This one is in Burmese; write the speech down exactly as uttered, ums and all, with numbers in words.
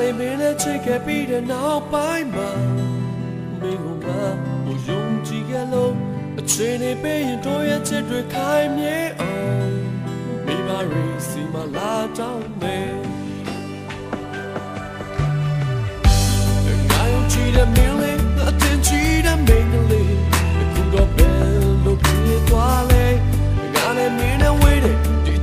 လည်းမင်းနဲ့ချစ်ခဲ့ပြီးတဲ့နောက်ပိုင်းမှာမင်းကငါ့ကိုယုံကြည်ခဲ့လို့အချိန်နဲ့ပေးရင်တို့ရဲ့ချစ်တွေခိုင်မြဲအောင်မိဘရီစီမလာတောင်းမယ်ငါယုံကြည်တဲ့မင်းလေးအတင်ကြည်တဲ့မင်းကလေးအခုတော့ဘယ်လိုဖြစ်သွားလဲငါနဲ့မင်းနဲ့ဝေးတဲ့ဒီ